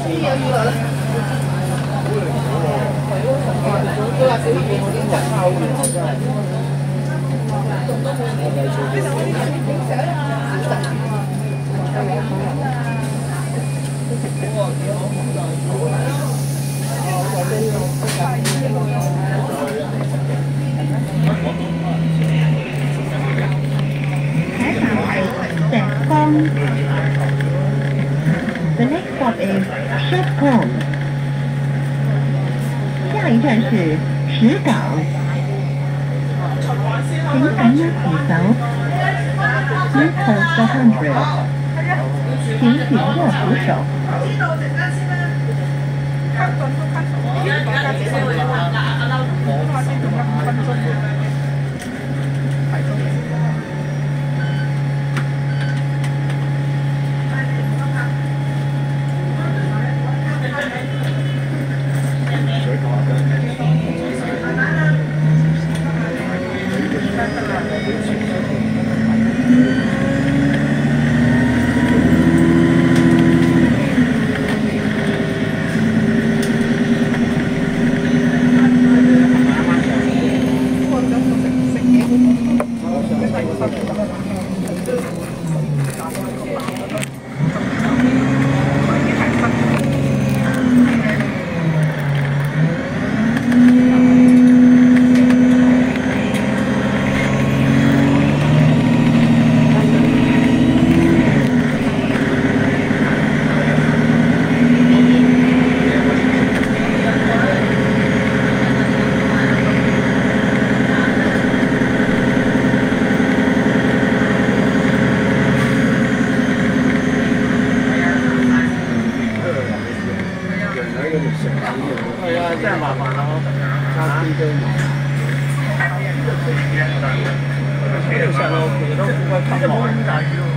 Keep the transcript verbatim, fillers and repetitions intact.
The next stop is Shepcon. 下一站是石港。请赶紧扶手。Please hold the handrail. 请紧握扶手。 係啊，真係麻煩咯，差啲都冇。其實我其實都應該吸落。